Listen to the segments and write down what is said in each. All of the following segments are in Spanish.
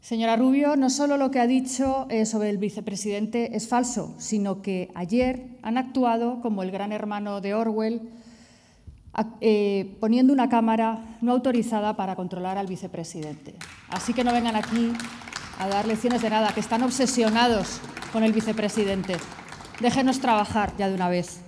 Señora Rubio, no solo lo que ha dicho sobre el vicepresidente es falso, sino que ayer han actuado como el gran hermano de Orwell, poniendo una cámara no autorizada para controlar al vicepresidente. Así que no vengan aquí a dar lecciones de nada, que están obsesionados con el vicepresidente. Déjenos trabajar ya de una vez.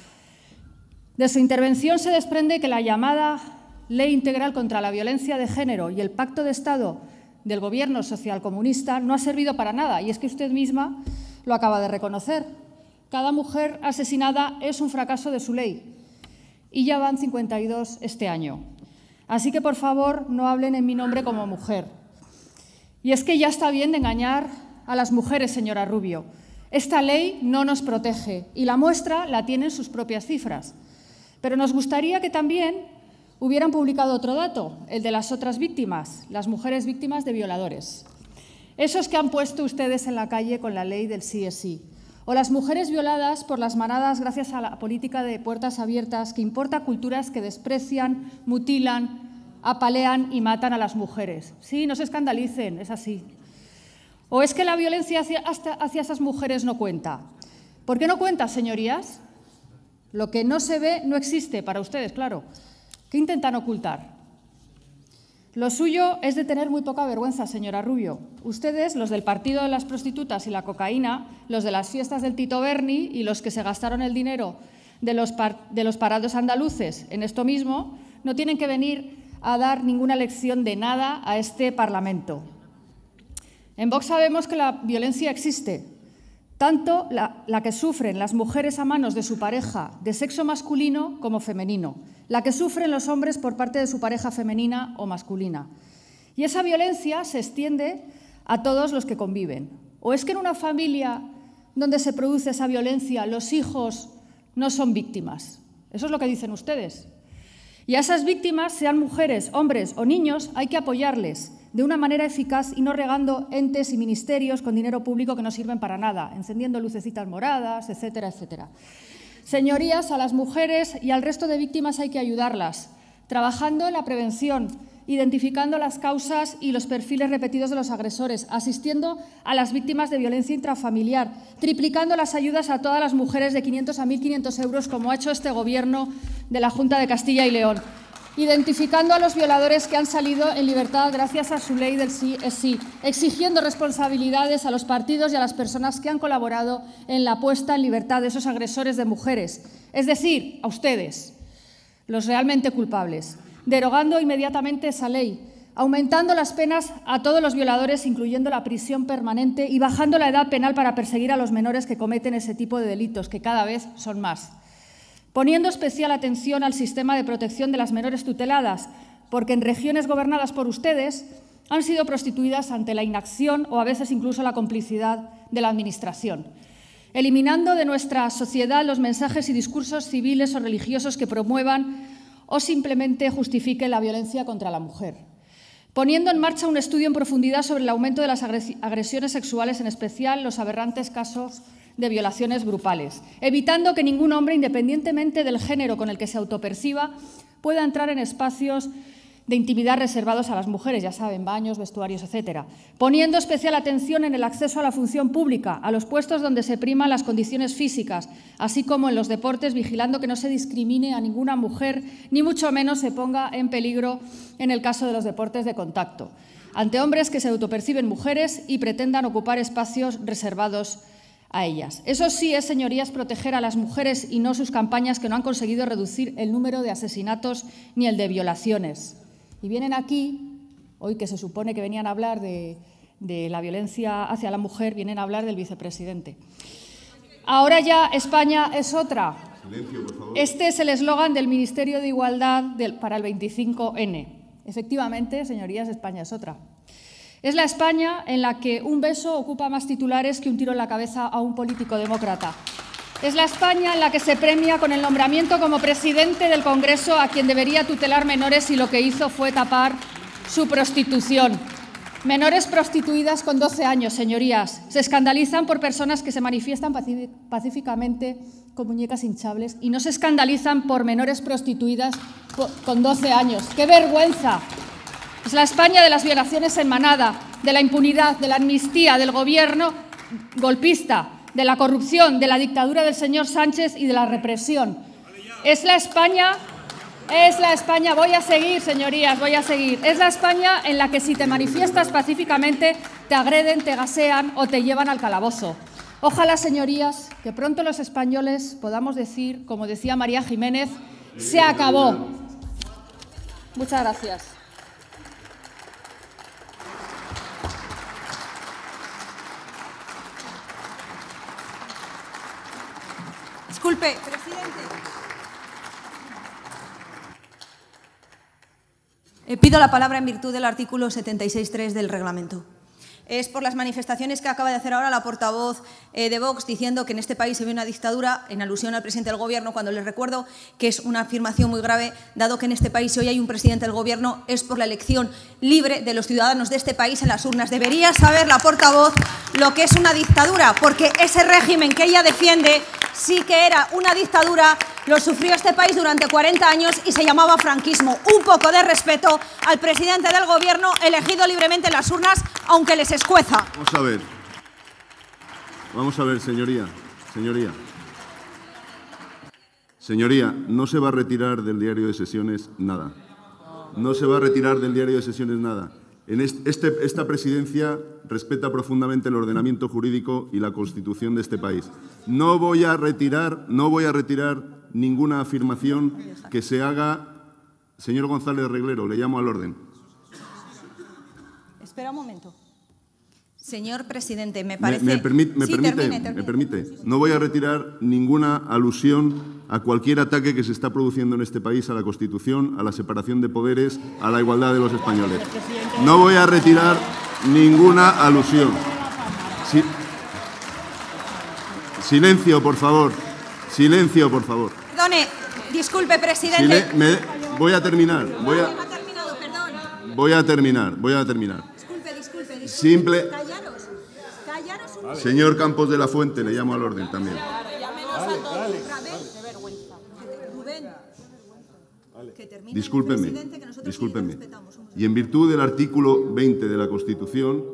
De su intervención se desprende que la llamada Ley Integral contra la Violencia de Género y el Pacto de Estado del Gobierno socialcomunista no ha servido para nada, y es que usted misma lo acaba de reconocer. Cada mujer asesinada es un fracaso de su ley, y ya van 52 este año. Así que, por favor, no hablen en mi nombre como mujer. Y es que ya está bien de engañar a las mujeres, señora Rubio. Esta ley no nos protege, y la muestra la tienen sus propias cifras. Pero nos gustaría que también hubieran publicado otro dato, el de las otras víctimas, las mujeres víctimas de violadores. Esos que han puesto ustedes en la calle con la ley del sí es sí. O las mujeres violadas por las manadas gracias a la política de puertas abiertas que importa culturas que desprecian, mutilan, apalean y matan a las mujeres. Sí, no se escandalicen, es así. ¿O es que la violencia hacia esas mujeres no cuenta? ¿Por qué no cuenta, señorías? Lo que no se ve no existe para ustedes, claro. ¿Qué intentan ocultar? Lo suyo es de tener muy poca vergüenza, señora Rubio. Ustedes, los del partido de las prostitutas y la cocaína, los de las fiestas del Tito Berni y los que se gastaron el dinero de los parados andaluces en esto mismo, no tienen que venir a dar ninguna lección de nada a este Parlamento. En Vox sabemos que la violencia existe, tanto la que sufren las mujeres a manos de su pareja de sexo masculino como femenino, la que sufren los hombres por parte de su pareja femenina o masculina. Y esa violencia se extiende a todos los que conviven. ¿O es que en una familia donde se produce esa violencia los hijos no son víctimas? Eso es lo que dicen ustedes. Y a esas víctimas, sean mujeres, hombres o niños, hay que apoyarles de una manera eficaz y no regando entes y ministerios con dinero público que no sirven para nada, encendiendo lucecitas moradas, etcétera, etcétera. Señorías, a las mujeres y al resto de víctimas hay que ayudarlas, trabajando en la prevención, identificando las causas y los perfiles repetidos de los agresores, asistiendo a las víctimas de violencia intrafamiliar, triplicando las ayudas a todas las mujeres de 500 a 1.500 euros, como ha hecho este Gobierno de la Junta de Castilla y León, identificando a los violadores que han salido en libertad gracias a su ley del sí es sí, exigiendo responsabilidades a los partidos y a las personas que han colaborado en la puesta en libertad de esos agresores de mujeres, es decir, a ustedes, los realmente culpables, derogando inmediatamente esa ley, aumentando las penas a todos los violadores, incluyendo la prisión permanente, y bajando la edad penal para perseguir a los menores que cometen ese tipo de delitos, que cada vez son más. Poniendo especial atención al sistema de protección de las menores tuteladas, porque en regiones gobernadas por ustedes han sido prostituidas ante la inacción o a veces incluso la complicidad de la Administración. Eliminando de nuestra sociedad los mensajes y discursos civiles o religiosos que promuevan o simplemente justifiquen la violencia contra la mujer. Poniendo en marcha un estudio en profundidad sobre el aumento de las agresiones sexuales, en especial los aberrantes casos de violaciones grupales, evitando que ningún hombre, independientemente del género con el que se autoperciba, pueda entrar en espacios de intimidad reservados a las mujeres, ya saben, baños, vestuarios, etcétera. Poniendo especial atención en el acceso a la función pública, a los puestos donde se priman las condiciones físicas, así como en los deportes, vigilando que no se discrimine a ninguna mujer, ni mucho menos se ponga en peligro en el caso de los deportes de contacto, ante hombres que se autoperciben mujeres y pretendan ocupar espacios reservados a ellas. Eso sí es, señorías, proteger a las mujeres y no sus campañas que no han conseguido reducir el número de asesinatos ni el de violaciones. Y vienen aquí, hoy que se supone que venían a hablar de la violencia hacia la mujer, vienen a hablar del vicepresidente. Ahora ya España es otra. Silencio, por favor. Este es el eslogan del Ministerio de Igualdad para el 25N. Efectivamente, señorías, España es otra. Es la España en la que un beso ocupa más titulares que un tiro en la cabeza a un político demócrata. Es la España en la que se premia con el nombramiento como presidente del Congreso a quien debería tutelar menores y lo que hizo fue tapar su prostitución. Menores prostituidas con 12 años, señorías. Se escandalizan por personas que se manifiestan pacíficamente con muñecas hinchables y no se escandalizan por menores prostituidas con 12 años. ¡Qué vergüenza! Es la España de las violaciones en manada, de la impunidad, de la amnistía, del gobierno golpista, de la corrupción, de la dictadura del señor Sánchez y de la represión. Es la España, voy a seguir, señorías, voy a seguir. Es la España en la que si te manifiestas pacíficamente te agreden, te gasean o te llevan al calabozo. Ojalá, señorías, que pronto los españoles podamos decir, como decía María Jiménez, se acabó. Muchas gracias. Disculpe, presidente. Pido la palabra en virtud del artículo 76.3 del reglamento. Es por las manifestaciones que acaba de hacer ahora la portavoz de Vox diciendo que en este país se ve una dictadura, en alusión al presidente del Gobierno, cuando les recuerdo que es una afirmación muy grave, dado que en este país, si hoy hay un presidente del Gobierno, es por la elección libre de los ciudadanos de este país en las urnas. Debería saber la portavoz lo que es una dictadura, porque ese régimen que ella defiende sí que era una dictadura, lo sufrió este país durante 40 años y se llamaba franquismo. Un poco de respeto al presidente del Gobierno elegido libremente en las urnas, aunque les escueza. Vamos a ver, señoría. Señoría, no se va a retirar del diario de sesiones nada. No se va a retirar del diario de sesiones nada. Esta presidencia respeta profundamente el ordenamiento jurídico y la Constitución de este país. No voy a retirar ninguna afirmación que se haga. Señor González Reglero, le llamo al orden. Espera un momento. Señor presidente, me parece... ¿Me permite? No voy a retirar ninguna alusión a cualquier ataque que se está produciendo en este país a la Constitución, a la separación de poderes, a la igualdad de los españoles. No voy a retirar ninguna alusión. Silencio, por favor. Silencio, por favor. Perdone, disculpe, presidente. Voy a terminar. Voy a terminar. Disculpe. Simple. Callaros un... Señor Campos de la Fuente, le llamo al orden también. Discúlpenme. Y en virtud del artículo 20 de la Constitución,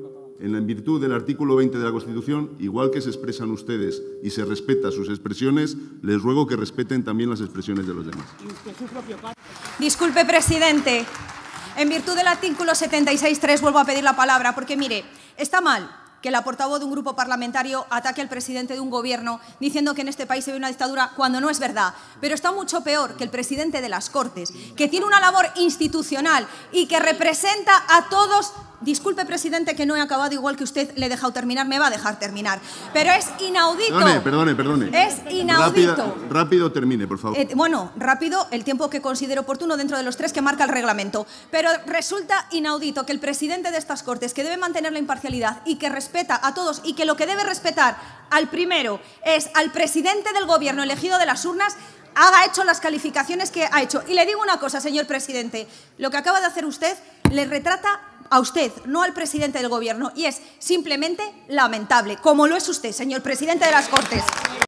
igual que se expresan ustedes y se respeta sus expresiones, les ruego que respeten también las expresiones de los demás. Disculpe, presidente. En virtud del artículo 76.3 vuelvo a pedir la palabra porque, mire, está mal que la portavoz de un grupo parlamentario ataque al presidente de un gobierno diciendo que en este país se ve una dictadura cuando no es verdad. Pero está mucho peor que el presidente de las Cortes, que tiene una labor institucional y que representa a todos... Disculpe, presidente, que no he acabado, igual que usted le he dejado terminar, me va a dejar terminar. Pero es inaudito. Perdone. Es inaudito. Rápido termine, por favor. Bueno, rápido, el tiempo que considero oportuno dentro de los 3 que marca el reglamento. Pero resulta inaudito que el presidente de estas Cortes, que debe mantener la imparcialidad y que respeta a todos y que lo que debe respetar al primero es al presidente del Gobierno elegido de las urnas, haga hecho las calificaciones que ha hecho. Y le digo una cosa, señor presidente, lo que acaba de hacer usted le retrata a usted, no al presidente del Gobierno, y es simplemente lamentable, como lo es usted, señor presidente de las Cortes.